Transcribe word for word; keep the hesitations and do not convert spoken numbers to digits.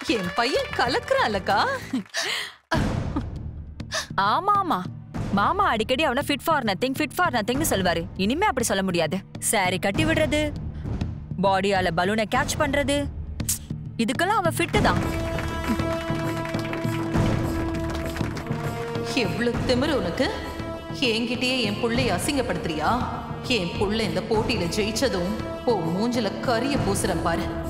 என் பையன் கலக்குறான்லக்கா. ஆமா ஆமா, மாமா அடிக்கடி அவனை fit for nothing fit for நத்திங்னு சொல்வாரு. இனிமே அப்படி சொல்ல முடியாது. சாரி கட்டி விடுறது, பாடியால பலூனை கேட்ச் பண்றது, இதுக்கெல்லாம் அவன் ஃபிட்டு தான். எவ்வளவு திமிரு உனக்கு! என்கிட்டயே என் புள்ளைய அசிங்கப்படுத்துறியா? என் புள்ள இந்த போட்டியில ஜெயிச்சதும் ஓ மூஞ்சில கரிய பூசுறேன் பாரு.